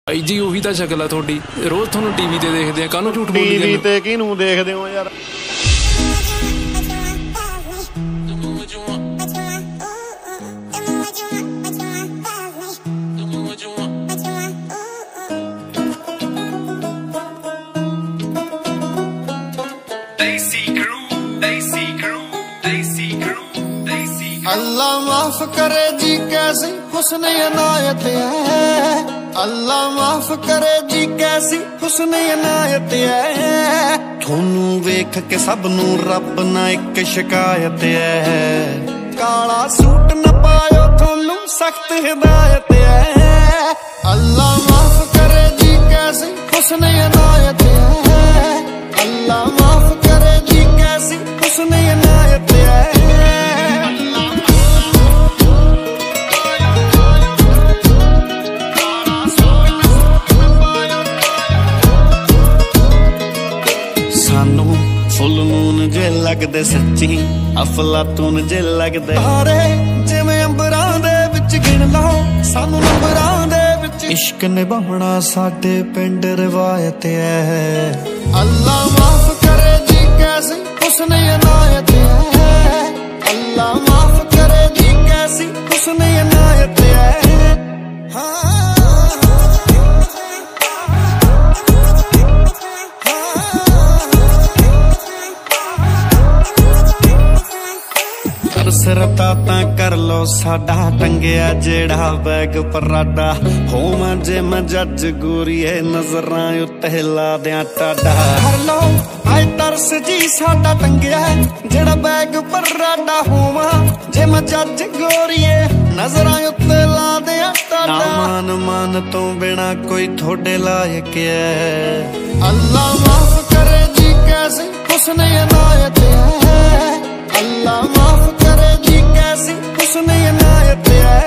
ਭਾਈ ਜੀ ਉਹੀ ਤਾਂ ਸ਼ਕਲ ਆ ਤੁਹਾਡੀ, ਰੋਜ਼ ਤੁਹਾਨੂੰ ਟੀਵੀ ਤੇ ਦੇਖਦੇ ਆ, ਕਾਹਨੂੰ ਝੂਠ ਬੋਲੀ ਜਾਂਦੇ? ਟੀਵੀ ਤੇ ਕਿਹਨੂੰ ਦੇਖਦੇ ਹੋ ਯਾਰ? अल्लाह माफ करे जी कैसी हुस्न इनायत है, अल्लाह माफ करे जी कैसी हुस्न इनायत है। थोनू वेख के सब नू रब ना एक शिकायत है, काला सूट न पायो थोनू सख्त हिदायत है। अल्लाह माफ करे जी कैसी हुस्न इनायत है, अल्लाह माफ करे जी कैसी हुस्न इनायत है। फुल मून जे लगदे सच्ची, अफलातून जे लगदे तारे, जिवें अंबरां दे विच गिण लो सानू नंबरां दे विच। इश्क निभाउणा साडे पिंड रिवायत है, अल्लाह माफ करे जी कैसी हुस्न इनायत है, अल्लाह माफ करे जी कैसी हुस्न इनायत है। हाँ सरता कर लो साडा टंगिया जेड़ा बैग पराडा, होवां जे मैं जज गोरीए नजरां उत्ते ला दियां टाडा। कर लो आए तरस जी साडा टंगिया जेड़ा बैग पराडा, होवां जे मैं जज गोरीए नजरां उत्ते ला दियां टाडा। मान मान तो बिना कोई थोड़े लायक है, अल्लाह माफ करे जी कैसी हुस्न इनायत है, अल्लाह माफ करे जी कैसी हुस्न इनायत है।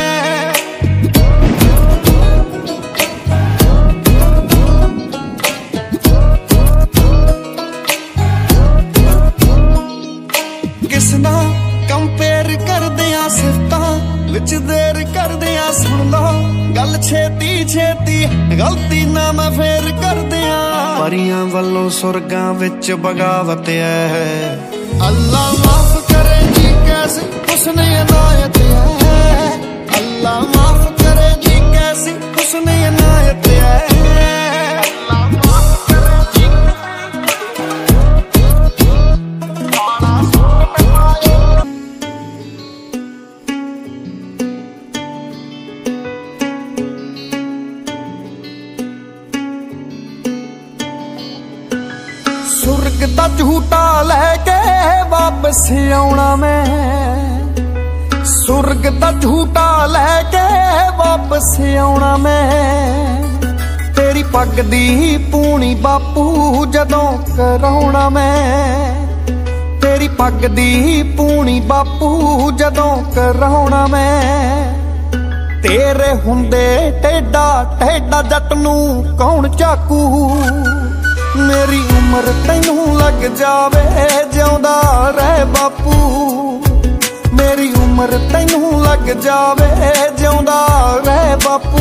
किसना कंपेयर कर दिया सिफतां विच देर कर दिया, सुन लो गल छेती छेती गलती ना मैं फेर कर दिया। परियां वल्लों सुरगां विच बगावत है, अल्लाह माफ करे जी कैसी हुस्न इनायत है, अल्लाह माफ करे जी कैसी हुस्न इनायत है। अल्लाह माफ करे जी सुर्ग दा झूठा लैके वापस आउणा मैं, सुर्ग दा झूठा लैके वापस आउणा मैं। तेरी पग दी पूनी बापू जदों कराउणा मैं, तेरी पग दी पूनी बापू जदों कराउणा मैं। तेरे हुंदे टेढ़ा टेढ़ा जट नूं कौन चाकू, मेरी उम्र तैनू लग जावे जिउंदा रह बापू, मेरी उम्र तैनू लग जावे जिउंदा रह बापू।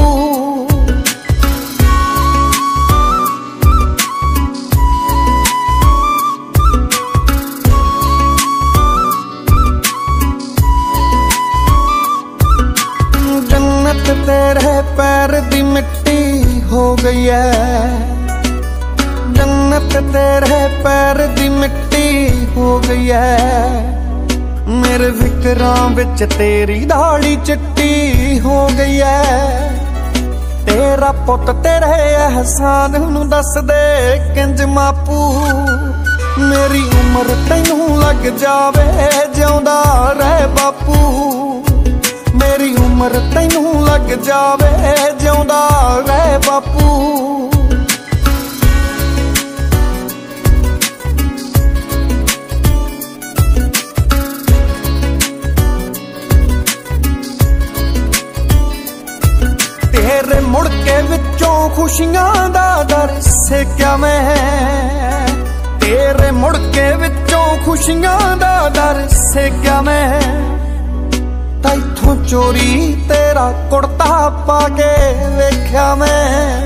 जन्नत तेरे पैर दी मिट्टी हो गई है, जन्नत तेरे पैर दी मिट्टी हो गई है। मेरे फिक्रां विच तेरी दाढ़ी चिट्टी हो गई है। तेरा पुत तेरे एहसान नूं दस दे किंज मापू, मेरी उम्र तैनू लग जावे जिउंदा रह बापू, मेरी उम्र तैनू लग जावे जिउंदा रह बापू। तेरे मुड़के विचों खुशियां दा दर सेक्या मैं, तेरे मुड़के विचों खुशियां दा दर सेक्या मैं। तैथों चोरी तेरा कुर्ता पा के वेख्या मैं,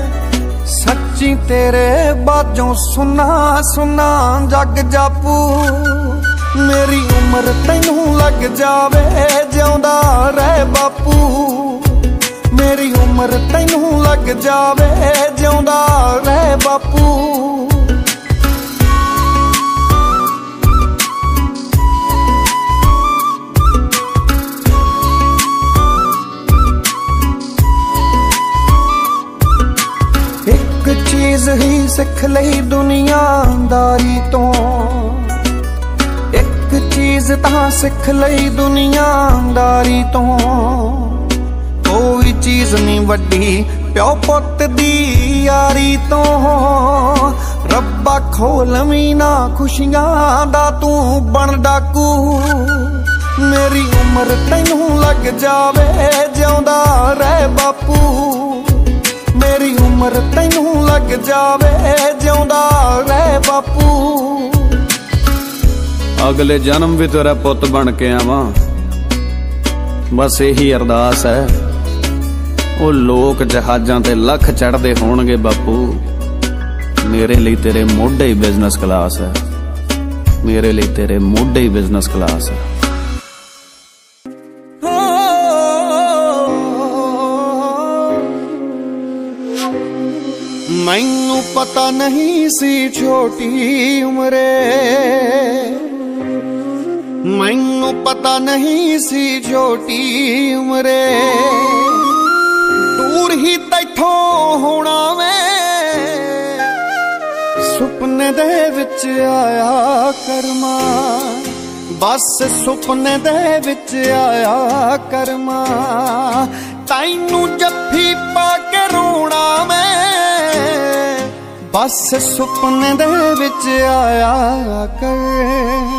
तेरे बाजों सुना सुना जग जापू। मेरी उम्र तैनू लग जावे जिउंदा रह बापू। मेरी उम्र तैनू लग जावे जिउंदा रह बापू। एक चीज ही सिख लई दुनियादारी तो, एक चीज तां सिख लई दुनियादारी तो। कोई चीज नहीं वड्डी प्यो पुत दी यारी तो। रब्बा खोलवी ना खुशियां दा तू बन डाकू। मेरी उम्र तैनू लग जावे जिउंदा रह बापू। मेरी उम्र तैनू लग जावे जिउंदा रह बापू। अगले जन्म भी तेरा पुत बन के आवां, बस यही अरदास है। वो लोक जहाजां ते लख चढ़दे होणगे बापू, मेरे लिए तेरे मोढे ही बिजनेस क्लास है। मेरे लिए तेरे मोढे ही बिजनेस क्लास है। मैनू पता नहीं सी छोटी उम्रे, मैनू पता नहीं सी छोटी उम्रे। दूर ही तैथों होना मैं सुपने दे विच आया करमा। बस सुपने दे विच आया करमा। तैनू जफ्फी पा के रोना मैं, बस सुपने दे विच आया कर।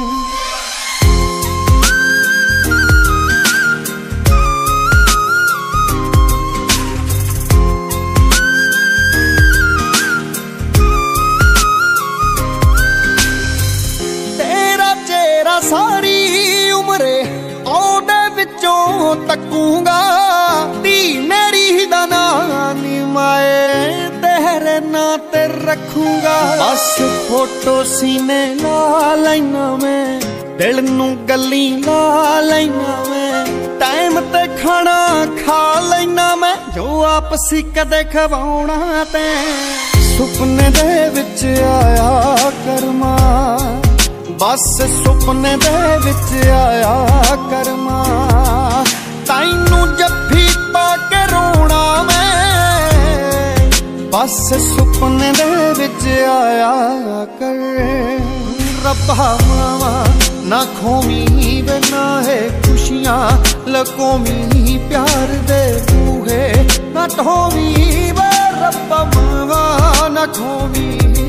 तेरा चेहरा सारी उम्रे ओदे विचों तकूंगा। धी मेरी दा नाम नी माए तेरे ना ते रखूंगा। बस फोटो सीने ला लैना मैं, दिल नू गली ला लैना मैं। टाइम ते खाना खा लैना मैं, जो आपसी कदे खवाउणा ते। सुपने दे विच आया करमा, बस सुपने दे विच आया करमा। तैनू जफ्फी पा के रोना मैं, बस सुपने दे विच आया कर। रब्बा मावा ना खोमी बना है खुशियां लकोमी। प्यार दे बूहे ना ढोवी वे रब्बा मावा ना खोमी।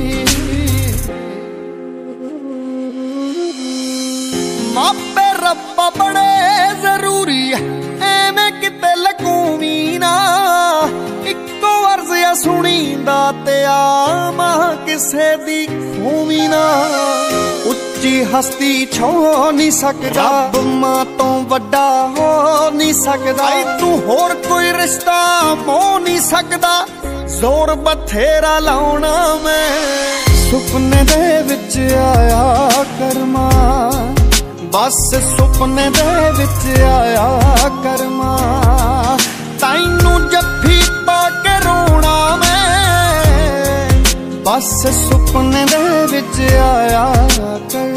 मापे रब्बा बड़े जरूरी एवें किते लकूवी ना। इको अर्ज या सुनींदा ते आमा किसे दी खूवी ना। उच्ची हस्ती छो नहीं सकदा, रब मां तो वड्डा हो नहीं सकदा। तू होर कोई रिश्ता हो नहीं सकदा, जोर बथेरा लाउना मैं। सुपने दे विच आया करमा, बस सुपने दे विच आया करमा। तैनू जफ्फी पा के रोना मैं, बस सुपने दे विच आया कर।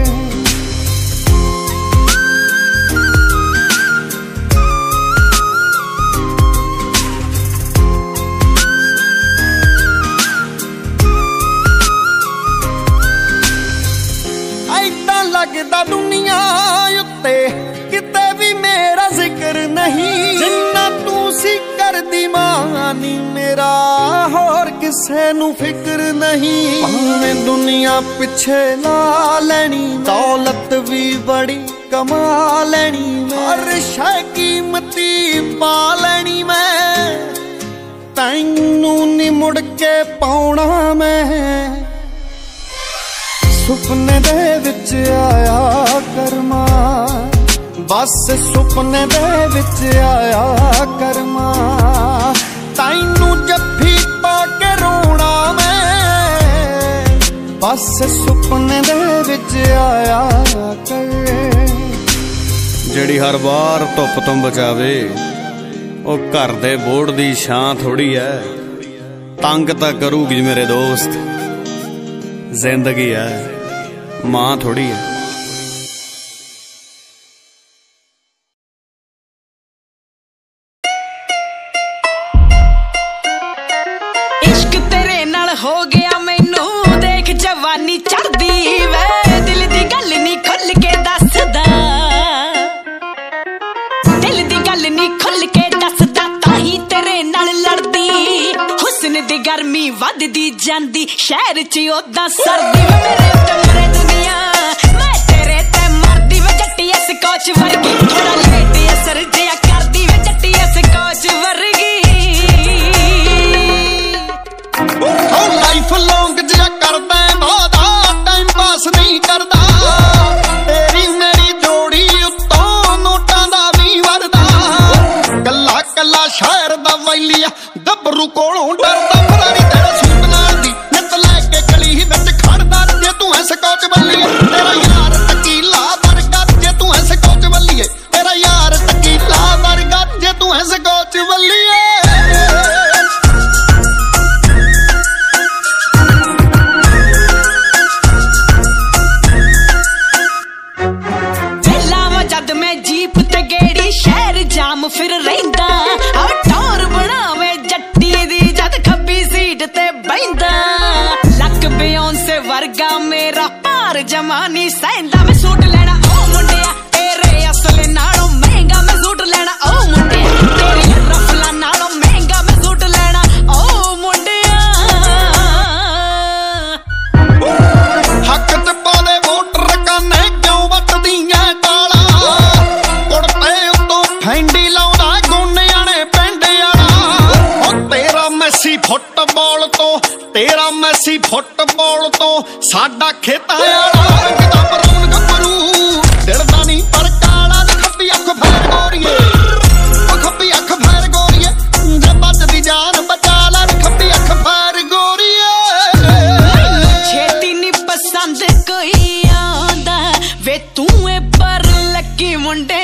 ऐदां लगदा दुनिया उत्ते किते भी मेरा जिक्र नहीं। जिन्ना तू सी करदी मानी मेरा होर किसे नू फिक्र नहीं। भावें दुनिया पिछे ला लैनी, दौलत भी बड़ी कमा लैनी। हर शै कीमती पा लैनी मैं, तैनू नी मुड़ के पाउणा मैं। सुपने दे विच आया करमा, बस सुपने दे विच आया करमा। तैनू जफ्फी पा के रोना मैं, बस सुपने दे विच आया कर। ਜਿਹੜੀ हर बार धुप तो बचावे ओ घर दे बोर्ड दी छां थोड़ी है, तंग तां करूगी मेरे दोस्त, जिंदगी है मां थोड़ी है। हो गया मैनू देख जवानी चढ़दी वे, दिल दी गल नी खुल के दसदा, दिल दी गल नी खुल के दसदा, ताही तेरे नाल लड़दी। हुस्न दी गर्मी वधदी जांदी, शहर च ओदा सर्दी वे, मेरे ते मरे दुनिया मैं तेरे ते मरदी वे, जट्टी इस कोच वर्गी थोड़ा लेट असर जिया करदी वे, जट्टी इस कोच वर्गी। लाइफ लॉन्ग जिया करदा वादा, टाइम पास नहीं करदा, तेरी मेरी जोड़ी उत्तों नोटां दा भी वरदा। कल्ला कल्ला शहर दा वैलिया गबरू कोलों डरदा, फरारी तेरे सूट नाल दी नित लैके गली विच खड़दा। जे तू ऐ स्कॉच बल्लीए तेरा यार टकीला वर्गा, जे तू ऐ स्कॉच बल्लीए तेरा यार टकीला वर्गा, जे तू ऐ स्कॉच बल्लीए। जाम फिर रहिंदा टौर बनावे जट्टी दी, जद खब्बी सीट ते बहिंदा। लक बियोंसे वर्गा मेरा पार जमानी सहिंदा, मैं सूट लेना ओ मुंडिया तेरे असले नालों महंगा, मैं सूट लेना ओ मुंडिया तेरे रफला नालों महंगा, मैं सूट लेना ओ मुंडिया। हक च पाले वोटर काने क्यों वटदियां टाला, कुड़ते उतों फैंडी लाउंदा गोनियाने पेंडे आला। तेरा मैसी फुटबाल तो, तेरा मैसी फुटबाल तो साडा खेता आला। रंगदा बरून गबरू दिलदा नहीं पर काला, खब्बी अख फैर गोरीए ओ खब्बी अख फैर गोरीए, जे बचदी जान बचा ला, खब्बी अख फैर गोरीए। छेती नहीं पसंद कोई आंदा वे, तू ए पर लकी मुंडे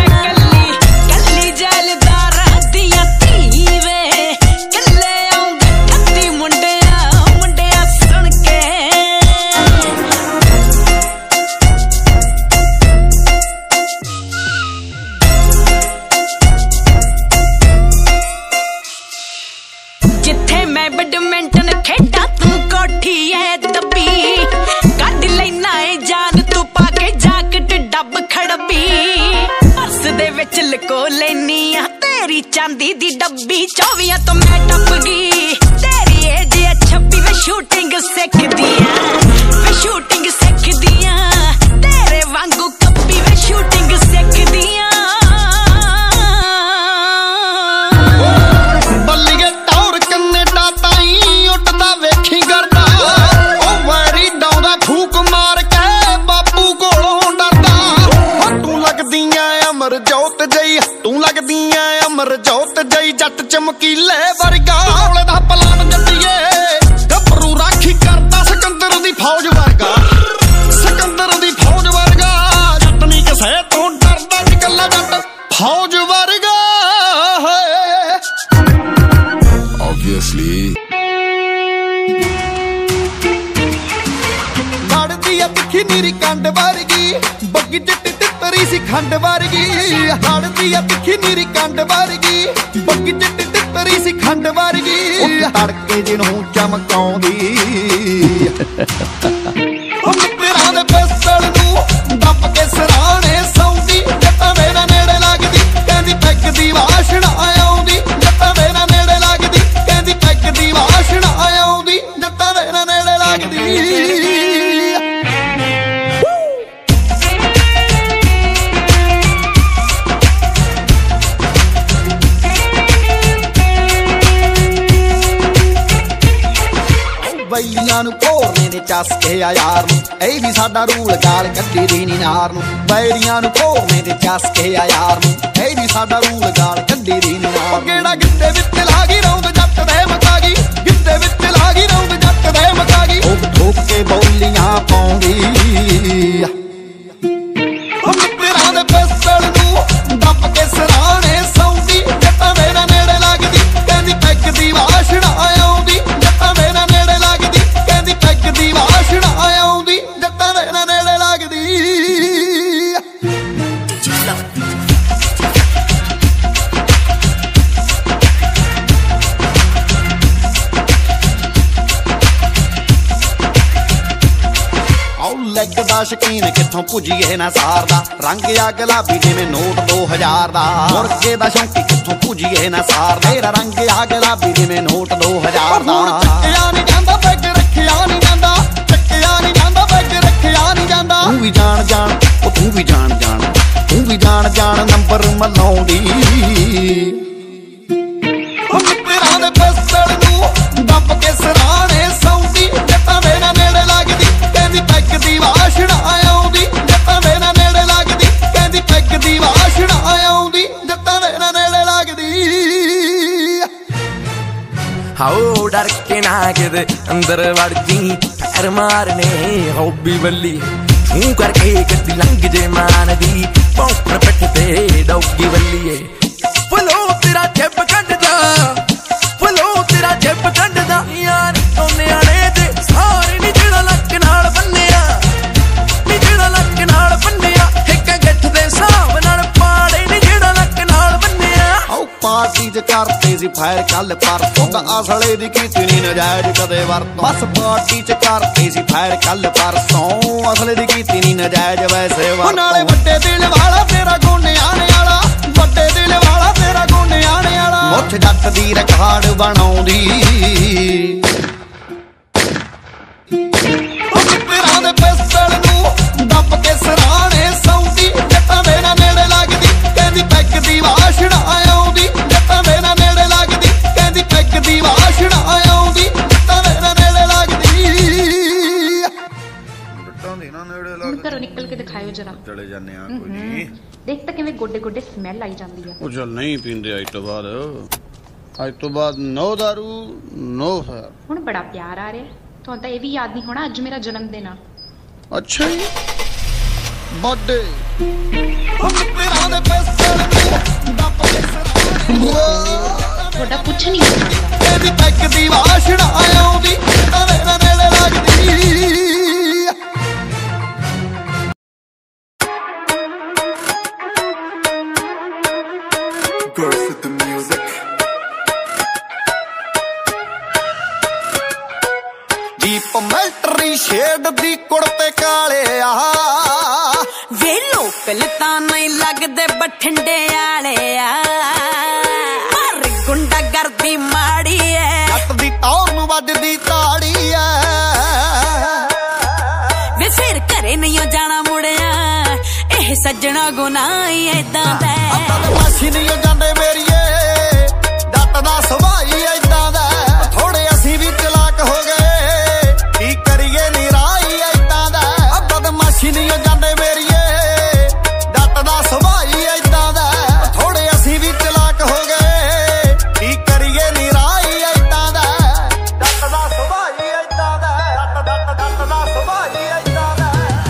बैडमिंटन खेडा तू कोठी है दबी, कड लेना है जान तू पाके जाकट डब खड़बी। पर्स दे विच लको लेनी आ तेरी चांदी दी डब्बी, 24 तो मैं टप गई तेरी एज 26 वे शूटिंग सिखदी वे शूटिंग सिखदी, तेरे वांगू कप्पी वे शूटिंग सिखदी। बल्लीए टौर कन्नेडा ताई उठदा वेखी करदा, ओ वैरी डाउंदा फूक मार के बापू कोलों डरदा। तू लगदी ऐ अमर जोत जई, तू लगदी ऐ अमर जोत जई, जट चमकीले वर्गा औले दा पलान जट्टीए गबरू राखी करदा, सिकंदर दी फौज वर्गा, सिकंदर दी फौज वर्गा। जट नहीं किसे तो डरदा, निकला जट फौज वर्गा। Obviously लड़दी आ तिखी नीरी कंड वर्गी, बग्गी चिट्टी तितरी सी खंड वर्गी। लड़दी आ तिखी नीरी कंड वर्गी, बग्गी चिट्टी तितरी सी खंड वर्गी। तड़के जिन्हों चमकाउंदी मित्तरां दे पिस्टल नूं दब के सराणे सौंदी, जट्टां मेरा नेड़े लगदी कहंदी पैग दी वाशण आउंदी, जट्टां मेरा नेड़े लगदी कहंदी पैग दी वाशण आउंदी, जट्टां मेरा नेड़े लगदी। बैलियां नूं घोरने दे चसके आ यार नूं, ਇਹ भी साडा रूल गाल कड्डी दी नी नार नूं। बैलियां नूं घोरने दे चसके आ यार नूं, ਇਹ भी साडा रूल गाल कड्डी दी नी नार। गेड़ा गिद्दे विच ला गई रौंद जट दे मका गई, गिद्दे विच ला गई रौंद जट दे मका गई। ठोक ठोक के बोली ਦਾ ਸ਼ਕੀਨ ਕਿੱਥੋਂ ਪੁੱਜੀਏ ਨਾ ਸਾਰਦਾ ਰੰਗ ਆ ਗੁਲਾਬੀ ਜਿਵੇਂ ਨੋਟ 2000 ਦਾ ਮੁਰਗੇ ਦਾ ਸ਼ੌਂਕੀ ਕਿੱਥੋਂ ਪੁੱਜੀਏ ਨਾ ਸਾਰਦਾ ਤੇਰਾ ਰੰਗ ਆ ਗੁਲਾਬੀ ਜਿਵੇਂ ਨੋਟ 2000 ਦਾ ਚੱਕਿਆ ਨਹੀਂ ਜਾਂਦਾ ਬੈਗ ਰੱਖਿਆ ਨਹੀਂ ਜਾਂਦਾ ਚੱਕਿਆ ਨਹੀਂ ਜਾਂਦਾ ਬੈਗ ਰੱਖਿਆ ਨਹੀਂ ਜਾਂਦਾ ਤੂੰ ਵੀ ਜਾਣ ਜਾਣ ਉਹ ਤੂੰ ਵੀ ਜਾਣ ਜਾਣ ਤੂੰ ਵੀ ਜਾਣ ਜਾਣ ਨੰਬਰ ਮਲਾਉਂਦੀ ਉਹ ਮਿੱਤਰਾਂ ਦੇ ਪਿਸਤਲ ਨੂੰ ਦੱਬ ਕੇ ਸਰਾਣੇ ਸੌਂਦੀ ਜੱਟਾਂ ਦੇ ਨਾਲ ਨੇੜੇ ਲੱਗਦੀ ਕਹਿੰਦੀ ਪੈਗ ਦੀ ਵਾਸ਼ਣਾ ਆਉਂਦੀ ਜੱਟਾਂ ਦੇ ਨਾਲ ਨੇੜੇ ਲੱਗਦੀ ਕਹਿੰਦੀ ਪੈਗ ਦੀ ਵਾਸ਼ਣਾ ਆਉਂਦੀ ਜੱਟਾਂ ਦੇ ਨਾਲ ਨੇੜੇ ਲੱਗਦੀ हाओ डर के ना किते अंदर वड़ जी पैर मारने हॉबी बल्ली छू करके गड्डी लंघ जे मान दी पौपर पिठ ते डौगी बल्लीए फलो तेरा जेब कड्डदा फलो तेरा जेब कड्डदा यार ओने आले दे सारे नी जेड़ा लक नाल बन्निया नी जेड़ा लक नाल बन्निया एक गठ दे हिसाब नाल पाड़े नी जेड़ा लक नाल बन्निया आओ पार्टी च करते सी फायर कल परसों दा असले दी कीती नी नजायज कदे वरतों बस पार्टी च करते सी फायर कल परसों असले दी कीती नी नजायज वैसे वरतों नाले वड्डे दिल वाला तेरा गोने आने वाला वड्डे दिल वाला तेरा गोने आने वाला मुठ जट दी रिकॉर्ड बनाउंदी तेरा दे पिस्टल नू दब के सराणे सौंदी जट्टां दे नाल नेड़े लगदी कहंदी पैग दी वाशना आਉਂਦੀ जट्टां दे नाल नेड़े लगदी कहंदी पैग दी वाशना आਉਂਦੀ जट्टां दे नाल नेड़े लगदी जट्टां दे नाल नेड़े लगदी घरों निकल के दिखाओ जरा चले जाने आ कोई नहीं देख तो किवें गोडे गोडे स्मैल आई जांदी है ਉਹ ਚੱਲ ਨਹੀਂ ਪੀਂਦੇ ਅੱਜ ਤੋਂ ਬਾਅਦ ਨੋ ਦਾਰੂ ਨੋ ਫਾਇਰ हुण बड़ा प्यार आ रहा है तुहानू तां ये भी याद नहीं होना अज मेरा जन्मदिन आ ਅੱਛਾ ਜੀ ਬਰਥਡੇ तेरा दे पिस्टल नू दब के सराणे थोड़ा कुछ नहीं हो सकता कहंदी पैग दी वाशना आਉਂਦੀ जट्टां दे नाल नेड़े लगदी Girls with the music. Deep military shade ਦੀ ਕੁੜਤੇ ਕਾਲੇ ਆ ਵੇ ਲੋਕਲ ਤਾਂ ਨਹੀਂ ਲੱਗਦੇ ਬਠਿੰਡੇ ਵਾਲੇ ਆ ਪਰ ਗੁੰਡਾ ਗਰਦੀ ਮਾੜੀ ਐ ਜੱਟ ਦੀ ਟੌਰ ਨੂੰ ਵੱਜਦੀ ਤਾੜੀ ਐ ਵੇ ਫਿਰ ਘਰੇ ਨਹੀਂ ਜਾਣਾ ਮੁੜਿਆ ਇਹ ਸੱਜਣਾ ਗੁਨਾਹ ਹੀ ਏਦਾਂ ਦਾ ਆਪਾਂ ਤੇ ਮਾਸੀ ਨਹੀਂ ਜਾਂਦੇ ਮੇਰੀਏ ਜੱਟ ਦਾ ਸੁਭਾਅ ਹੀ ਏਦਾਂ ਦਾ ਥੋੜੇ ਅਸੀਂ ਵੀ ਚਲਾਕ ਹੋ ਗਏ ਕੀ ਕਰੀਏ ਨਿਰਾਈ ਏਦਾਂ ਦਾ ਆਪਾਂ ਤੇ ਮਾਸੀ ਨਹੀਂ ਜਾਂਦੇ ਮੇਰੀਏ ਜੱਟ ਦਾ ਸੁਭਾਅ ਹੀ ਏਦਾਂ ਦਾ ਥੋੜੇ ਅਸੀਂ ਵੀ ਚਲਾਕ ਹੋ ਗਏ ਕੀ ਕਰੀਏ ਨਿਰਾਈ ਏਦਾਂ ਦਾ ਜੱਟ ਦਾ ਸੁਭਾਅ ਹੀ ਏਦਾਂ ਦਾ ਜੱਟ ਦਾ ਸੁਭਾਅ ਹੀ ਏਦਾਂ ਦਾ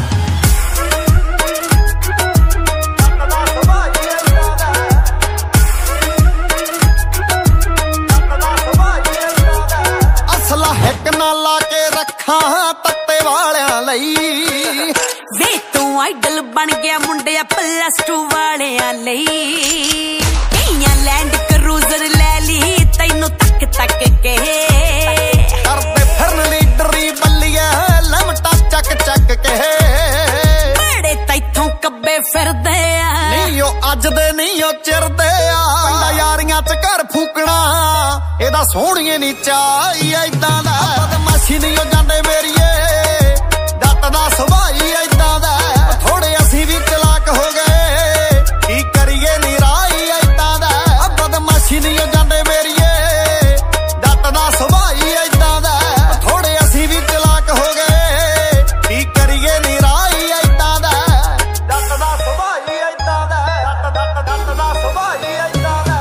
ਅਸਲਾ ਹਿੱਕ ਨਾ ਲਾ ਕੇ ਰੱਖਾਂ ਤੱਤੇ ਵਾਲਿਆਂ ਲਈ ਵੇ ਤੂੰ ਆਈਡਲ ਬਣ ਗਿਆ ਮੁੰਡਿਆ +2 ਵਾਲਿਆਂ ਲਈ ਕਈਆਂ ਲੈਂਡ ਕਰੂਜ਼ਰ ਲੈ ਲਈ ਤੈਨੂੰ ਤੱਕ ਤੱਕ ਕੇ ਕਰਦੇ ਫਿਰਨ ਲੀਡਰੀ ਬੱਲੀਏ ਲਮਟਾ ਚੱਕ ਚੱਕ ਕੇ ਬੜੇ ਤੈਥੋਂ ਕੱਬੇ ਫਿਰਦੇ ਆ ਨਹੀਂ ਉਹ ਅੱਜ ਦੇ ਨਹੀਂ ਉਹ ਚਿਰਦੇ ਆ ਪਿੰਡਾਂ ਯਾਰੀਆਂ ਚ ਘਰ ਫੂਕਣਾ ਇਹਦਾ ਸੋਹਣੀਏ ਨੀ ਚਾਹੀ ਏਦਾਂ ਦਾ ਬਦਮਾਸ਼ੀ ਨਹੀਂ ਉਹ ਜਾਂਦੇ ਮੇਰੀਏ ਜੱਟ ਦਾ ਸੁਭਾਅ ਹੀ ਏਦਾਂ ਦਾ ਥੋੜੇ ਅਸੀਂ ਵੀ ਚਲਾਕ ਹੋ ਗਏ ਕੀ ਕਰੀਏ ਨਿਰਾਈ ਏਦਾਂ ਦਾ ਬਦਮਾਸ਼ੀ ਨਹੀਂ ਉਹ ਜਾਂਦੇ ਮੇਰੀਏ ਜੱਟ ਦਾ ਸੁਭਾਅ ਹੀ ਏਦਾਂ ਦਾ ਥੋੜੇ ਅਸੀਂ ਵੀ ਚਲਾਕ ਹੋ ਗਏ ਕੀ ਕਰੀਏ ਨਿਰਾਈ ਏਦਾਂ ਦਾ ਜੱਟ ਦਾ ਸੁਭਾਅ ਹੀ ਏਦਾਂ ਦਾ ਜੱਟ ਦਾ ਸੁਭਾਅ ਹੀ ਏਦਾਂ ਦਾ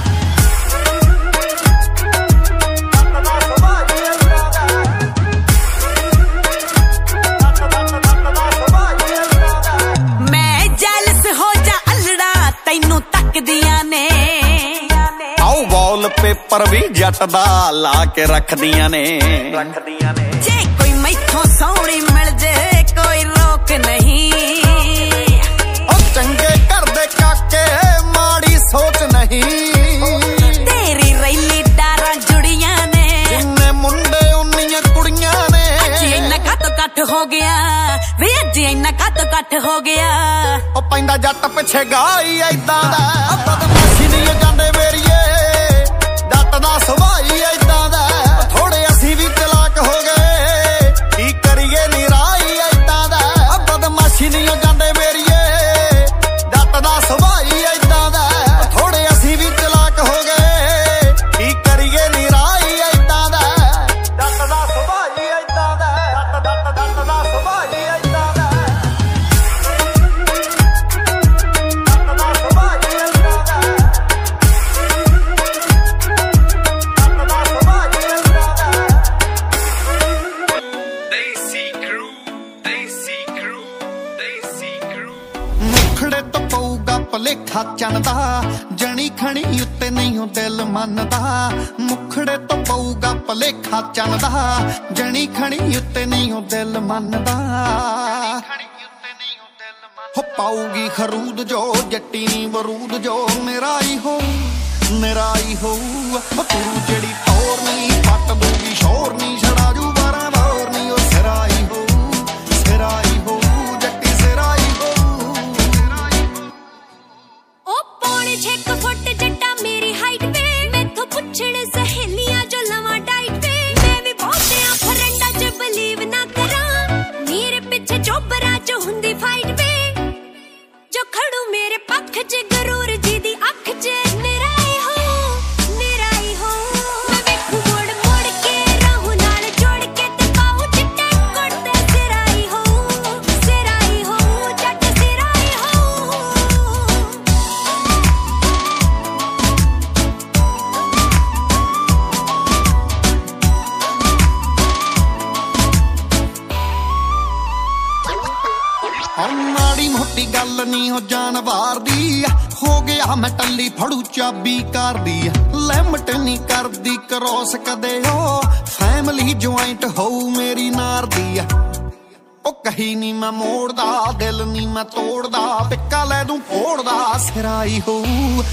ਮੈਂ ਜੈਲਸ ਹੋ ਜਾ ਅਲੜਾ ਤੈਨੂੰ ਤੱਕਦੀਆਂ ਨੇ ਆਓ ਵਾਲਪੇਪਰ ਵੀ ਜੱਟ ਦਾ ਲਾ ਕੇ ਰੱਖਦੀਆਂ ਨੇ ਜੇ ਕੋਈ ਮੈਥੋਂ ਸੋਹਣੀ ਮਿਲ ਜੇ ਕੋਈ ਰੋਕ ਨਹੀਂ ਉਹ ਚੰਗੇ ਘਰ ਦੇ ਕਾਕੇ ਮਾੜੀ ਸੋਚ ਨਹੀਂ ਤੇਰੀ ਰੈਲੀ ਡਾਰਾਂ ਜੁੜੀਆਂ ਨੇ ਜਿੰਨੇ ਮੁੰਡੇ ਉਨੀਆਂ ਕੁੜੀਆਂ ਨੇ ਜੀ ਇੰਨਾ ਘੱਟ ਹੋ ਗਿਆ ਵੇ ਅੱਜ ਇੰਨਾ ਘੱਟ ਹੋ ਗਿਆ ਉਹ ਪੈਂਦਾ ਜੱਟ ਪਿੱਛੇ ਗਾਈ ਐਦਾਂ ਦਾ ਬਦਮਾਸ਼ੀ ਨਹੀਂ ਜਾਂਦੇ ਮੇਰੀਏ ਜੱਟ ਦਾ ਸੁਭਾਈ ਐਦਾਂ ਦਾ ਥੋੜੇ ਅਸੀਂ ਵੀ ਚਲਾਕ ਹੋ ਗਏ ਕੀ ਕਰੀਏ ਨਿਰਾਈ ਐਦਾਂ ਦਾ ਬਦਮਾਸ਼ੀ ਨਹੀਂ ਜਾਂਦੇ ਮੇਰੀਏ ਜੱਟ ਦਾ ਸੁਭਾਈ ਐਦਾਂ ਦਾ ਥੋੜੇ ਅਸੀਂ ਵੀ ਚਲਾਕ ਹੋ ਗਏ ਕੀ ਕਰੀਏ ਨਿਰਾਈ ਐਦਾਂ ਦਾ ਜੱਟ ਦਾ ਸੁਭਾਈ ਐਦਾਂ ਦਾ ਜੱਟ ਦਾ ਸੁਭਾਈ ਐਦਾਂ ਦਾ ਭਲੇਖਾ ਚੰਦਾ ਜਣੀ ਖਣੀ ਉੱਤੇ ਨਹੀਂ ਹੋ ਦਿਲ ਮੰਨਦਾ ਮੁਖੜੇ ਤੋਂ ਪਊਗਾ ਭਲੇਖਾ ਚੰਦਾ ਜਣੀ ਖਣੀ ਉੱਤੇ ਨਹੀਂ ਹੋ ਦਿਲ ਮੰਨਦਾ ਹੋ ਪਾਊਗੀ ਖਰੂਦ ਜੋ ਜੱਟੀ ਨੀ ਬਰੂਦ ਜੋ ਮੇਰਾ ਹੀ ਹੋ ਤੂੰ ਜਿਹੜੀ ਟੋਰ ਨਹੀਂ ਪੱਟ ਦੂਗੀ ਸ਼ੋਰ ਨਹੀਂ ਛੜਾ ਜੂ 12 ਦੌਰ ਨਹੀਂ ਉਹ ਸਿਰਾਈ ਹੋ ਜੱਟੀ ਸਿਰਾਈ ਹੋ 6 ਫੁੱਟ ਜੱਟਾ ਮੇਰੀ ਹਾਈਟ ਵੇ ਮੈਥੋਂ ਪੁੱਛਣ ਸਹੇਲੀਆਂ ਜੋ ਲਵਾਂ ਡਾਈਟ ਵੇ ਮੈਂ ਵੀ ਬਹੁਤਿਆਂ ਫਰੈਂਡਾਂ 'ਚ ਬਲੀਵ ਨਾ ਕਰਾਂ ਮੇਰੇ ਪਿੱਛੇ ਚੋਬਰਾਂ 'ਚ ਹੁੰਦੀ ਫਾਈਟ ਵੇ ਜੋ ਖੜੂ ਮੇਰੇ ਪੱਖ 'ਚ ਗਰੂਰ ਜੀ ਦੀ ਅੱਖ 'ਚ ਨਿਰਾਈ ਹੋ ਮੈਂ ਵੇਖੂ ਮੋੜ ਕੇ ਰਹੂ ਨਾਲ ਜੋੜ ਕੇ ਤੇ ਪਾਉ ਚਿੱਟੇ ਕੁੜਤੇ ਸਿਰਾਈ ਹੋ ਜੱਟ ਸਿਰਾਈ ਹੋ ਮਾੜੀ ਮੋਟੀ ਗੱਲ ਨਹੀਂ ਹੋ ਜਾਨਵਾਰ ਦੀ ਹੋ ਗਿਆ ਮੈਂ ਟੱਲੀ ਫੜੂ ਚਾਬੀ ਕਰਦੀ ਲਿਮਟ ਨਹੀਂ ਕਰਦੀ ਕਰੋਸ ਕਦੇ ਉਹ ਫੈਮਿਲੀ ਜੁਆਇੰਟ ਹੋਊ ਮੇਰੀ ਨਾਰ ਦੀ ਉਹ ਕਹੀ ਨਹੀਂ ਮੈਂ ਮੋੜਦਾ ਦਿਲ ਨਹੀਂ ਮੈਂ ਤੋੜਦਾ ਪਿੱਕਾ ਲੈ ਦੂੰ ਫੋੜਦਾ ਸਿਰਾਈ ਹੋਊ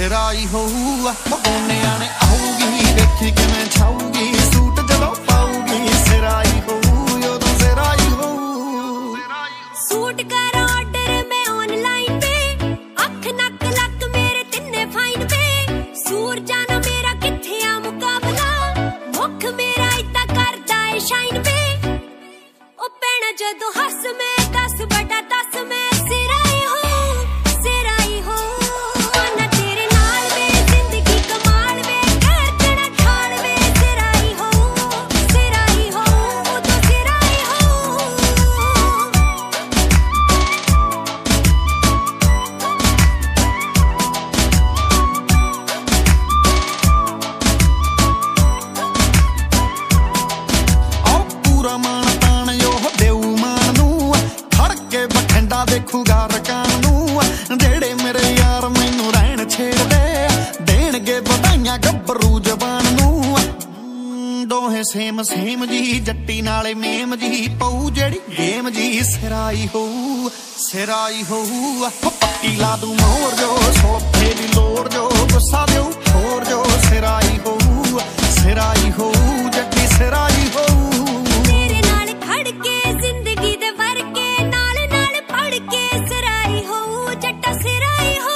ਬਗੋਨਿਆਂ ਨੇ ਆਊਗੀ ਦੇਖੀ ਕਿਵੇਂ ਛਾਊਗੀ ਸੂਟ ਜਦੋਂ ਪਾਊਗੀ ਸਿਰਾਈ ਹੋਊ ਉਦੋਂ ਸਿਰਾਈ ਹੋਊ ਸੂਟ ਕਰ ਆਰਡਰ ਮੈਂ ਆਨਲਾਈਨ ਵੇ ਅੱਖ ਨੱਕ ਲੱਕ ਮੇਰੇ ਤਿੰਨੇ ਫਾਈਨ ਵੇ ਸੂਰਜਾਂ ਨਾਲ ਮੇਰਾ ਕਿੱਥੇ ਆ ਮੁਕਾਬਲਾ ਮੁੱਖ ਮੇਰਾ ਇਦਾਂ ਕਰਦਾ ਏ ਸ਼ਾਈਨ ਵੇ ਉਹ ਪੈਣਾ ਜਦੋਂ ਹੱਸ ਮੈਂ 10/10 ਮੈਂ ਸਿਰਾਈ ਹੋ ਨਾ ਤੇਰੇ ਨਾਲ ਵੇ ਜ਼ਿੰਦਗੀ ਕਮਾਲ ਵੇ ਕਰ ਦੇਣਾ ਠਾਲ ਵੇ ਸਿਰਾਈ ਹੋ ਉਦੋਂ ਸਿਰਾਈ ਹੋ ਪੂਰਾ ਮਾਣ ਤਾਣ ਉਹ ਦੇਊ ਮਾਨ ਨੂੰ ਫੜ ਕੇ ਬਠਿੰਡਾ ਦੇਖੂਗਾ ਰਕਾਨ ਨੂੰ ਜਿਹੜੇ ਮੇਰੇ ਯਾਰ ਮੈਨੂੰ ਰਹਿਣ ਛੇੜਦੇ ਦੇਣਗੇ ਵਧਾਈਆਂ ਗੱਭਰੂ ਜ਼ਬਾਨ ਨੂੰ ਦੋਹੇ ਸੇਮ ਜੀ ਜੱਟੀ ਨਾਲੇ ਮੇਮ ਜੀ ਪਊ ਜਿਹੜੀ ਗੇਮ ਜੀ ਸਿਰਾਈ ਹੋਊ ਪੱਕੀ ਲਾ ਦੂੰ ਮੋਰ ਜੋ ਸੋਥੇ ਦੀ ਲੋੜ ਜੋ ਗੁੱਸਾ ਦਿਓ ਹੋਰ ਜੋ ਸਿਰਾਈ ਹੋਊ ਜੱਟੀ ਸਿਰਾਈ ਹੋਊ ਤੇਰੇ ਨਾਲ ਖੜ ਕੇ ਜ਼ਿੰਦਗੀ ਦੇ ਵਰਕੇ ਨਾਲ ਪੜ ਕੇ ਸਿਰਾਈ ਹੋਊ ਜੱਟਾ ਸਿਰਾਈ ਹੋਊ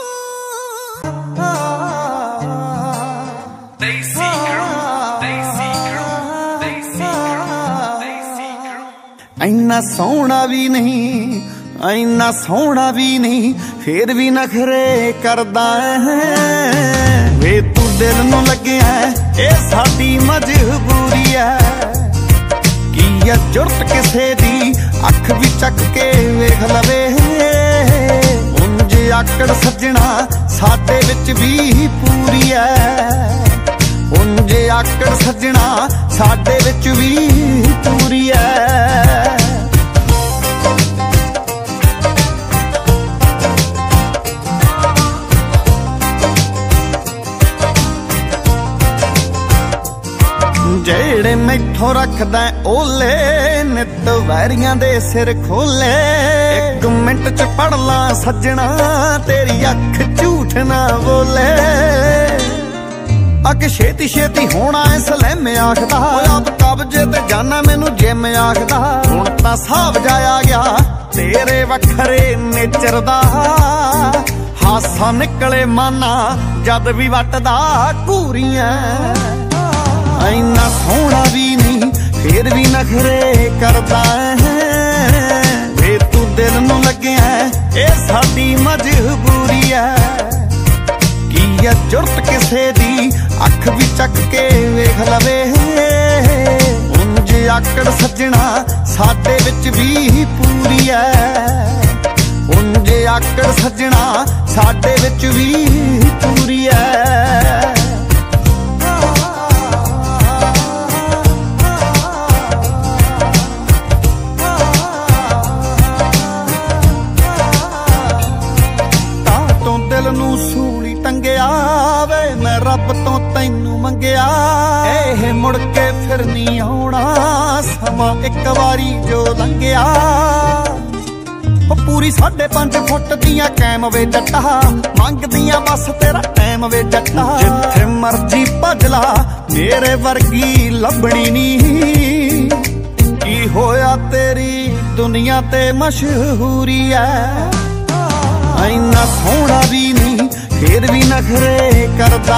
ਇੰਨਾ ਸੋਹਣਾ ਵੀ ਨਹੀਂ ਫੇਰ ਵੀ ਨਖਰੇ ਕਰਦਾ ਹੈ ਵੇ ਤੂੰ ਦਿਲ ਨੂੰ ਲੱਗਿਆ ਇਹ ਸਾਡੀ ਮਜਬੂਰੀ ਹੈ ਕੀ ਆ ਜੁਰਤ ਕਿਸੇ ਦੀ ਅੱਖ ਵੀ ਚੱਕ ਕੇ ਵੇਖ ਲਵੇ ਉਂਝ ਆਕੜ ਸੱਜਣਾ ਸਾਡੇ ਵਿੱਚ ਵੀ ਪੂਰੀ ਹੈ ਉਂਝ ਆਕੜ ਸੱਜਣਾ ਸਾਡੇ ਵਿੱਚ ਵੀ ਪੂਰੀ ਹੈ ਜਿਹੜੇ ਮੈਥੋਂ ਰੱਖਦਾ ਓਲੇ ਨਿੱਤ ਵੈਰੀਆਂ ਦੇ ਸਿਰ ਖੋਲੇ 1 ਮਿੰਟ ਚ ਪੜ ਲਾਂ ਸੱਜਣਾ ਤੇਰੀ ਅੱਖ ਝੂਠ ਨਾ ਬੋਲੇ ਅੱਗ ਛੇਤੀ ਹੋਣਾ ਐ ਸਲੈਮ ਆਖਦਾ ਆਪ ਕਬਜੇ ਤੇ ਜਾਨਾ ਮੈਨੂੰ ਜਿਮ ਕੰਮ ਆਖਦਾ ਹੁਣ ਤਾਂ ਸਾਬ ਜਾਇਆ ਗਿਆ ਤੇਰੇ ਵੱਖਰੇ ਨੇਚਰ ਦਾ ਹਾਸਾ ਨਿਕਲੇ ਮਾਨਾ ਜਦ ਵੀ ਵੱਟਦਾ ਘੂਰੀਆਂ ਇੰਨਾ ਸੋਹਣਾ ਵੀ ਨਹੀਂ ਫੇਰ ਵੀ ਨਖਰੇ ਕਰਦਾ ਵੇ ਤੂੰ ਦਿਲ ਨੂੰ ਲੱਗਿਆ ਇਹ ਸਾਡੀ ਮਜਬੂਰੀ ਐ ਕੀ ਐ ਜ਼ਰੂਰਤ ਕਿਸੇ ਦੀ ਅੱਖ ਵੀ ਚੱਕ ਕੇ ਵੇਖ ਲਵੇ ਉਂਝ ਆਕੜ ਸੱਜਣਾ ਸਾਡੇ ਵਿੱਚ ਵੀ ਪੂਰੀ ਐ ਉਂਝ ਆਕੜ ਸੱਜਣਾ ਸਾਡੇ ਵਿੱਚ ਵੀ ਪੂਰੀ ਐ ਨੂੰ ਸੂਲੀ ਟੰਗਿਆ ਵੇ ਮੈਂ ਰੱਬ ਤੋਂ ਤੈਨੂੰ ਮੰਗਿਆ ਇਹ ਮੁੜ ਕੇ ਫਿਰ ਨਹੀਂ ਆਉਣਾ ਸਮਾਂ ਇੱਕ ਵਾਰੀ ਜੋ ਲੰਘਿਆ ਉਹ ਪੂਰੀ 5.5 ਫੁੱਟ ਦੀਆਂ ਕੈਮ ਵੇ ਜੱਟਾ ਮੰਗਦੀਆਂ ਬਸ ਤੇਰਾ ਟਾਈਮ ਵੇ ਜੱਟਾ ਜਿੱਥੇ ਮਰਜੀ ਭੱਜ ਲਾ ਮੇਰੇ ਵਰਗੀ ਲੱਭਣੀ ਨਹੀਂ ਕੀ ਹੋਇਆ ਤੇਰੀ ਦੁਨੀਆ ਤੇ ਮਸ਼ਹੂਰੀ ਐ ਇੰਨਾ ਸੋਹਣਾ ਵੀ ਨਹੀਂ ਫੇਰ ਵੀ ਨਖਰੇ ਕਰਦਾ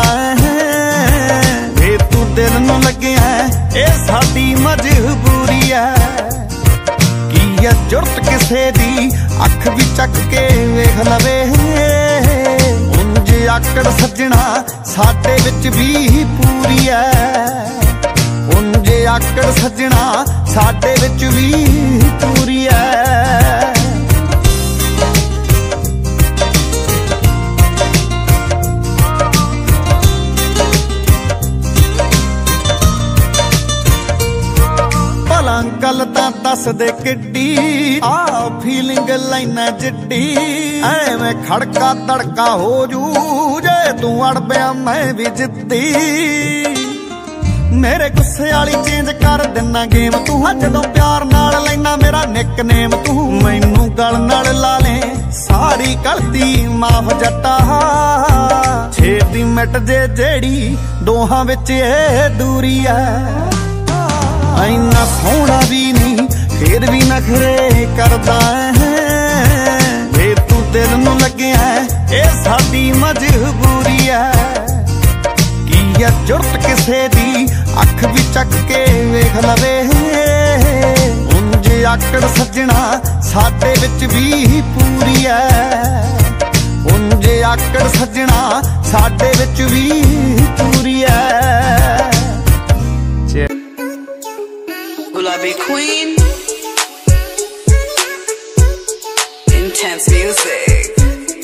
ਵੇ ਤੂੰ ਦਿਲ ਨੂੰ ਲੱਗਿਆ ਇਹ ਸਾਡੀ ਮਜਬੂਰੀ ਐ ਕੀ ਐ ਜ਼ਰੂਰਤ ਕਿਸੇ ਦੀ ਅੱਖ ਵੀ ਚੱਕ ਕੇ ਵੇਖ ਲਵੇ ਉਂਝ ਆਕੜ ਸੱਜਣਾ ਸਾਡੇ ਵਿੱਚ ਵੀ ਪੂਰੀ ਐ ਉਂਝ ਆਕੜ ਸੱਜਣਾ ਸਾਡੇ ਵਿੱਚ ਵੀ ਪੂਰੀ ਐ ਗੱਲ ਤਾਂ ਦੱਸ ਦੇ ਕਿੱਡੀ ਆ ਫੀਲਿੰਗ ਲੈਣਾ ਜਿੱਡੀ ਐਵੇਂ ਖੜਕਾ ਤੜਕਾ ਹੋ ਜੂ ਜੇ ਤੂੰ ਅੜ ਪਿਆ ਮੈਂ ਵੀ ਜਿੱਦੀ ਮੇਰੇ ਗੁੱਸੇ ਵਾਲੀ ਚੇਂਜ ਕਰ ਦਿੰਨਾ ਗੇਮ ਤੂੰ ਜਦੋਂ ਪਿਆਰ ਨਾਲ ਲੈਣਾ ਮੇਰਾ ਨਿਕਨੇਮ ਤੂੰ ਮੈਨੂੰ ਗਲ ਨਾਲ ਲਾ ਲੈ ਸਾਰੀ ਗਲਤੀ ਮਾਫ ਜੱਟਾ ਛੇਤੀ ਮਿਟ ਜੇ ਜਿਹੜੀ ਦੋਹਾਂ ਵਿੱਚ ਇਹ ਦੂਰੀ ਐ ਇੰਨਾ ਸੋਹਣਾ ਵੀ ਨਹੀਂ ਫੇਰ ਵੀ ਨਖਰੇ ਕਰਦਾ ਵੇ ਤੂੰ ਦਿਲ ਨੂੰ ਲੱਗਿਆ ਇਹ ਸਾਡੀ ਮਜਬੂਰੀ ਐ ਕੀ ਐ ਜ਼ਰੂਰਤ ਕਿਸੇ ਦੀ ਅੱਖ ਵੀ ਚੱਕ ਕੇ ਵੇਖ ਲਵੇ ਉਂਝ ਆਕੜ ਸੱਜਣਾ ਸਾਡੇ ਵਿੱਚ ਵੀ ਪੂਰੀ ਐ ਉਂਝ ਆਕੜ ਸੱਜਣਾ ਸਾਡੇ ਵਿੱਚ ਵੀ ਪੂਰੀ ਐ Gulabi Queen, intense music.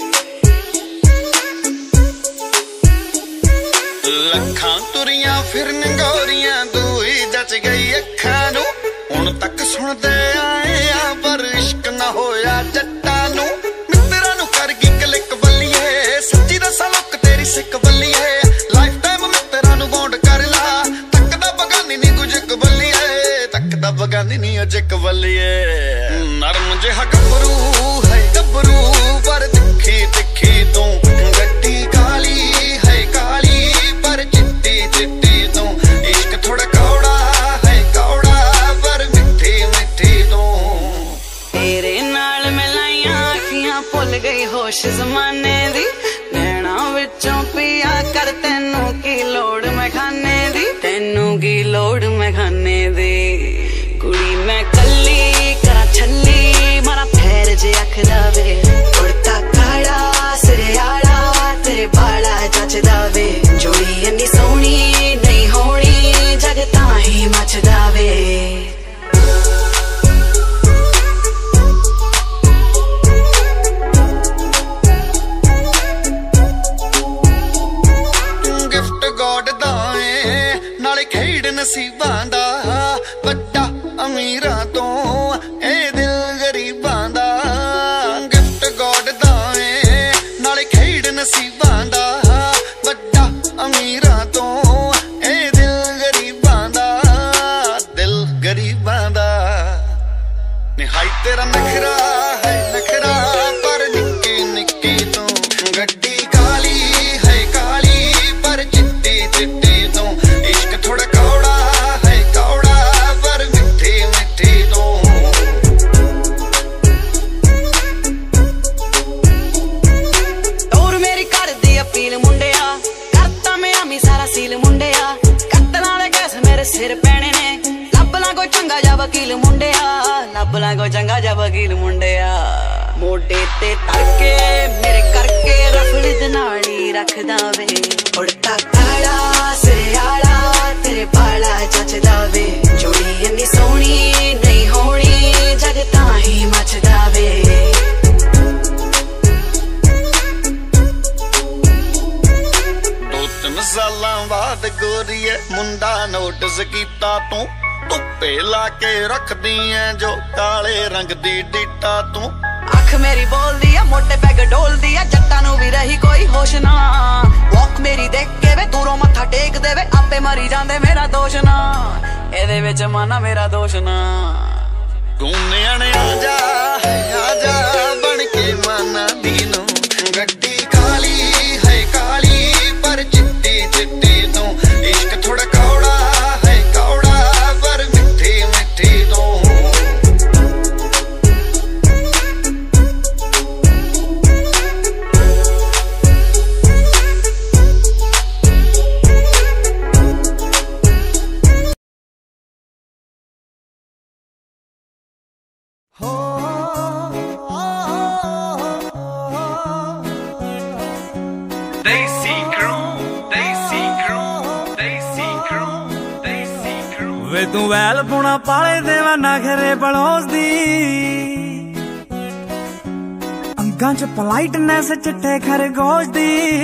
ਲੱਖਾਂ ਤੁਰੀਆਂ ਫਿਰਨ ਗੋਰੀਆਂ ਦੂਈ ਜੱਜ ਗਈ ਅੱਖਾਂ ਨੂੰ ਹੁਣ ਤੱਕ ਸੁਣਦੇ ਆਏ ਆ ਪਰ ਇਸ਼ਕ ਨਾ ਹੋਇਆ ਜੱਟਾਂ ਨੂੰ ਮਿੱਤਰਾਂ ਨੂੰ ਕਰ ਗਈ ਕਲਿੱਕ ਬੱਲੀਏ ਸੱਚੀ ਦੱਸਾਂ ਲੁੱਕ ਤੇਰੀ ਸਿੱਕ ਬੱਲੀਏ ਲਾਈਫ ਟਾਈਮ ਮਿੱਤਰਾਂ ਨੂੰ ਬੌਂਡ ਕਰ ਲਾ ਤੱਕਦਾ ਬਗਾਨੀ ਨੀ ਗੁਜਕ ਬੱਲੀਏ ਤੱਕਦਾ ਬਗਾਨੀ ਨੀ ਅਜਕ ਬੱਲੀਏ ਨਰਮ ਜਿਹਾ ਗੱਭਰੂ ਹੈ ਗੱਭਰੂ ਪਰ ਤਿੱਖੀ ਤਿੱਖੀ ਤੂੰ ਗੱਡੀ ਕਾਲੀ ਹੈ ਕਾਲੀ ਪਰ ਚਿੱਟੀ ਚਿੱਟੀ ਤੂੰ ਇਸ਼ਕ ਥੋੜਾ ਕੌੜਾ ਹੈ ਕੌੜਾ ਪਰ ਮਿੱਠੀ ਮਿੱਠੀ ਤੂੰ ਤੇਰੇ ਨਾਲ ਮਿਲਾਈਆਂ ਅੱਖੀਆਂ ਭੁੱਲ ਗਈ ਹੋਸ਼ ਜ਼ਮਾਨੇ ਦੀ ਨੈਣਾ ਵਿੱਚੋਂ ਪਿਆ ਕਰ ਤੈਨੂੰ ਕੀ ਲੋੜ ਮੈਂ ਖਾਨੇ ਦੀ ਤੈਨੂੰ ਕੀ ਲੋੜ ਮੈਂ ਖਾਨੇ ਦੀ ਕੁੜੀ ਮੈਂ ਕੱਲੀ ਕਰਾਂ ਛੱਲੀ ਮਾਰਾ ਫੇਰ ਜੇ ਅੱਖ ਦਾਵੇ ਕੁੜਤਾ ਕਾੜਾ ਸਿਰਿਆੜਾ ਤੇਰੇ ਬਾਲਾ ਜੱਚਦਾ ਵੇ ਜੋੜੀ ਇੰਨੀ ਸੋਹਣੀ ਨਹੀਂ ਹੋਣੀ ਜਗ ਤਾਂ ਹੀ ਮੱਚਦਾ ਵੇ ਨਸੀਬਾਂ ਦਾ ਵੱਡਾ ਅਮੀਰਾਂ ਤੋਂ ਇਹ ਦਿਲ ਗਰੀਬਾਂ ਦਾ ਗਿਫਟ ਗੋਡ ਦਾ ਏ ਨਾਲੇ ਖੇਡ ਨਸੀਬਾਂ ਦਾ ਵੱਡਾ ਅਮੀਰਾਂ ਤੋਂ ਇਹ ਦਿਲ ਗਰੀਬਾਂ ਦਾ ਦਿਲ ਗਰੀਬਾਂ ਦਾ ਨਿਹਾਈ ਤੇਰਾ ਨਖਰਾ ਹੈ ਨਖਰਾ ਪਰ ਨਿੱਕੀ ਨਿੱਕੀ ਤੂੰ ਗੱਡੀ ਕਾਲੀ ਹੈ ਕਾਲੀ ਪਰ ਚਿੱਟੀ ਚਿੱਟੀ ਤੂੰ ਇਸ਼ਕ ਥੋੜਾ ਕੌੜਾ ਹੈ ਕੌੜਾ ਪਰ ਮਿੱਠੀ ਮਿੱਠੀ कोई चंगा जा वकील मुंडिया, लभ ला कोई चंगा जा वकील मुंडिया। मोटे ते तड़के मेरे करके रफड़ी दे नाली रखदा वे, उड़ता काला सियाला तेरे बाला जचदा वे। जोड़ी इन्नी सोहनी नहीं होनी जग ताही मचदा वे। सालां बाद गोरीए मुंडा नोटिस कीता तू, धुप्पे ला के रखदी ऐ जो काले रंग दी डिटा तू। अख मेरी बोलदी है मोटे पैग डोलदी है, जट्टां नूं भी रही कोई होश ना। वॉक मेरी देख के वे दूरों मत्था टेक देवे, आपे मरी जांदे मेरा दोष ना। एदे विच माना मेरा दोष ना। गुन्ने आजा आजा बन के माना दीनों, गड्डी काली है काली पर चिट्टी चिट्टी तू। इश्क थोड़ा कौड़ा है कौड़ा पर मिठी मिठी तू। वे तू वैल पुणा पाले देवा नखरे बलोस दी, अंगां च पलाइटनेस चिट्टे खरगोश दी।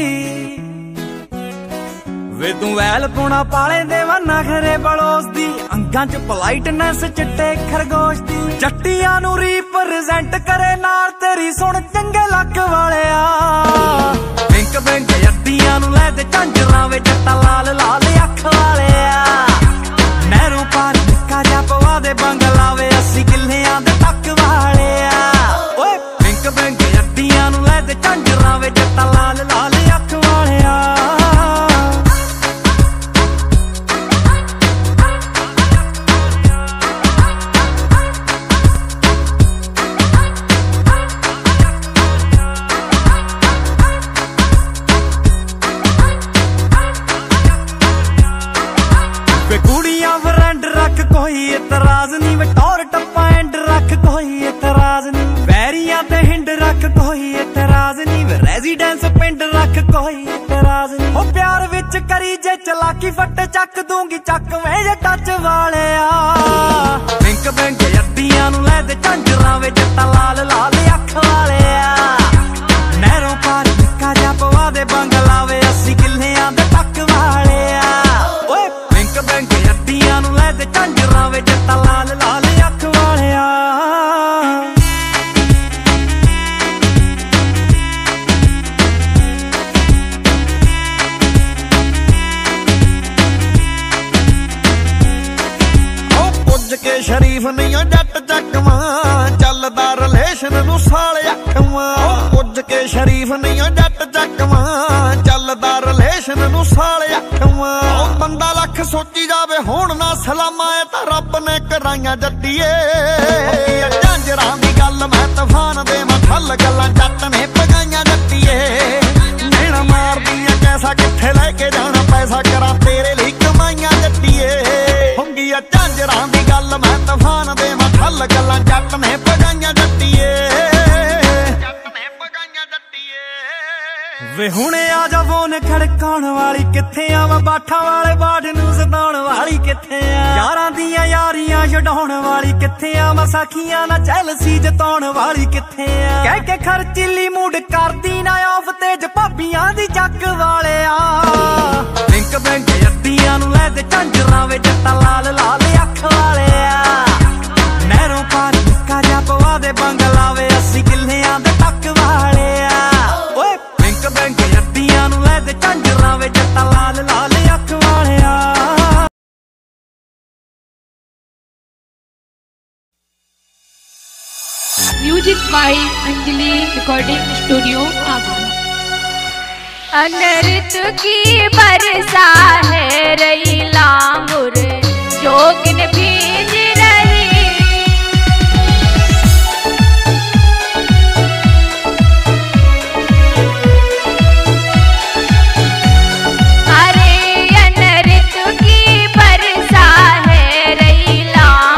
वे तू वैल पुणा पाले देवा नखरे बलोस दी, अंगां च पलाइटनेस चिट्टे खरगोश दी। जट्टियां नू रिप्रेजेंट करे नाल तेरी सुन चंगे लक वालिया। बिंक बिंक जट्टियां नू लै दे झांजरां वे जट्टा लाल लाल अख वालिया। नहरू पार निक्का जा पवा दे बंगला वे 80 किल्लियां दे तक वाले आ। ओए बिंक बिंक जट्टियां नू लै दे झांजरां वे जट्टा लाल लाल अख वाले आ। कोई इतराज नहीं वे टौर टप्पा एंड रख कोई इतराज नहीं। बैरियां ते हिंड रख कोई इतराज नहीं, वे रेजिडेंस पिंड रख कोई इतराज नहीं। ओ प्यार विच करी जे चलाकी फट चक दूंगी चक वे जे टच वाले आ। बिंक बिंक जट्टियां नू लै दे झांजरां वे जट्टा लाल लाल अख वाले आ। नहरों पार निक्का जा पवा दे बंगला वे 80 किल्लियां दे तक वाले आ। ओए बिंक बिंक जट्टियां नू लै दे झांजरां वे जट्टा लाल लाल अख वाले आ। के शरीफ नहीं जट चकवा चलदा रिलेशन नू साले अखवा। कुछ के शरीफ नहीं जट चकवा चलदा रिलेशन नू साले अखवा। बंदा लख सोची जावे होण ना सलामा ए तां रब ने कराइयां जट्टीए। झांजरां दी गल मैं तूफान दे मठल गल्लां जट ने पगाइयां जट्टीए। नैना मारदियां कैसा किथे लेके जाना पैसा करा तेरे लिए कमाइयां जट्टीए। होंगी झांजरां दी गल मैं तूफान दे मठल गल्लां जट ने पगाइयां जट्टीए। वे हुणे आ जा फोन खड़काउण वाली किथे आवां, बाठा वाले बाढ़ नू सताउण वाली किथे आ। यारां दियां यारियां छडाउण वाली किथे आवां, साखियां ना जैलसी जताउण वाली किथे आ। कह के खर्चीली मूड करदी ना ऑफ तेज भाबियां दी जग वाले आ। बिंक बिंक जट्टियां नू लै दे झांजरां वे जट्टा लाल लाल अख वाले आ। नहरों पार निक्का जा पवा दे बंगला वे 80 किल्लियां दे तक वाले आ। ओए बिंक बिंक जट्टियां नू लै दे झांजरां वे जट्टा लाल लाल अख वाले आ। Music by Anjali recording studio Agra. अनृत की बरसा है रही लांगुर जोगिन भीज रही। अरे अनृत की बरसा है रही लांगुर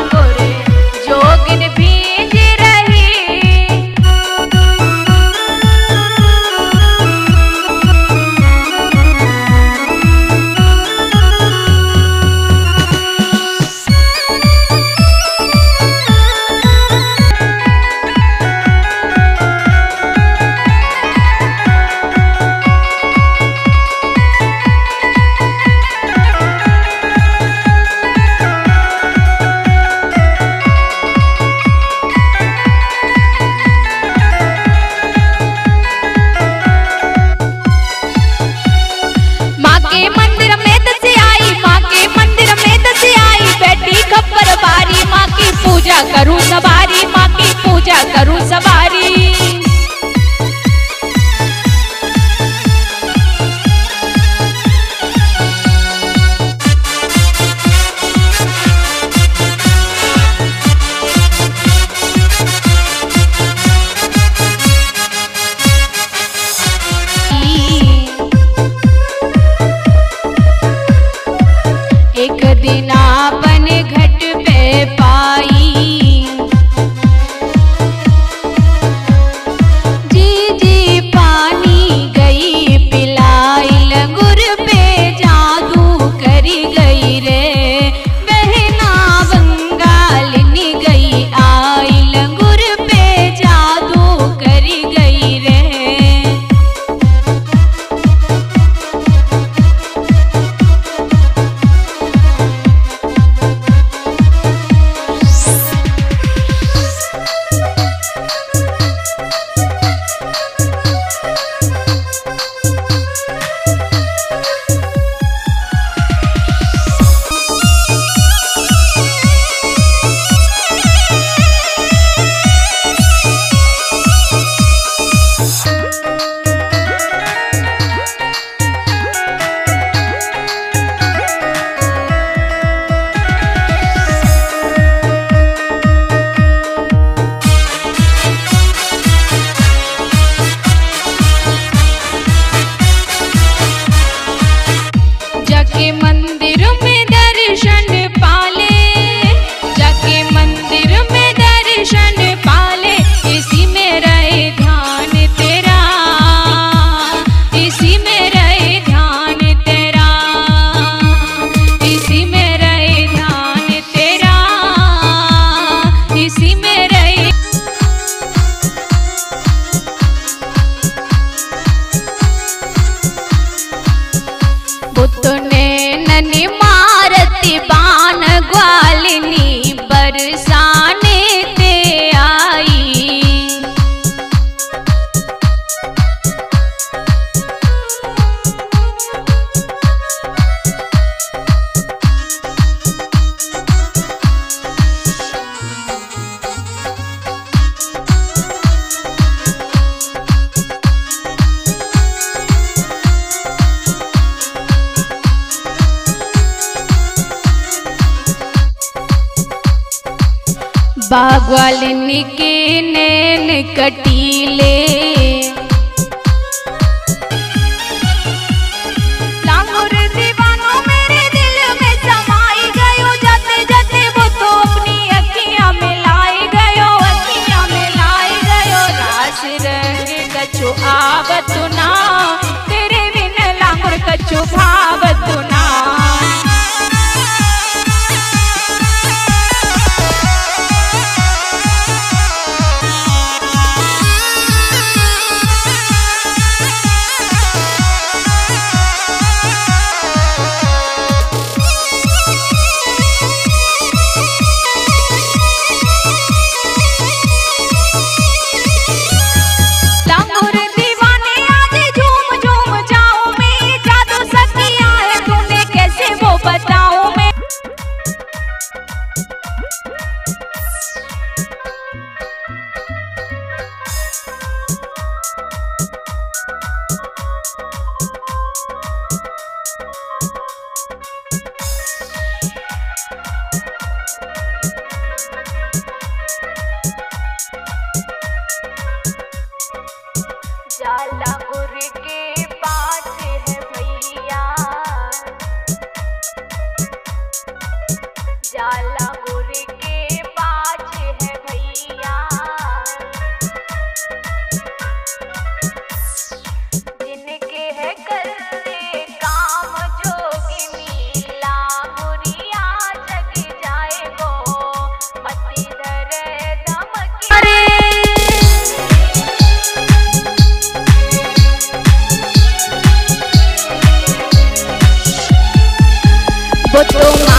पाई। जी जी पानी गई पिलाई, लंगुर पे जादू करी गई रे। बहना बंगालनी गई आई, लंगुर पे जादू करी गई रे। जाके मंदिर में दर्शन पाले, जाके मंदिर में दर्शन पाले। इसी में रहे ध्यान तेरा, इसी में रहे ध्यान तेरा, इसी में रहे ध्यान तेरा, इसी में रहे। बुतने ननी मारती बाण ग्वालिनी बरसाने ते आई। बागवालिनी के नैन कटीले, लांगुर दीवानो मेरे दिल में समाई गयो। जाते जाते वो तो अपनी अखियां मिलाई गयो, अखियां मिलाई गयो। रास रंग कछु आवत ना, तेरे बिन लांगुर कछु भावत ना। लांगुर दीवाने आज झूम झूम जाऊं मैं, जादू सखिया है तूने कैसे वो बताऊं मैं। जाला गुर के पास है भैया, जाला गुर के पास है भैया। जिनके है करे काम जोगिनी, लांगुरिया जग जाए वो पति धरे दमकी। वो तो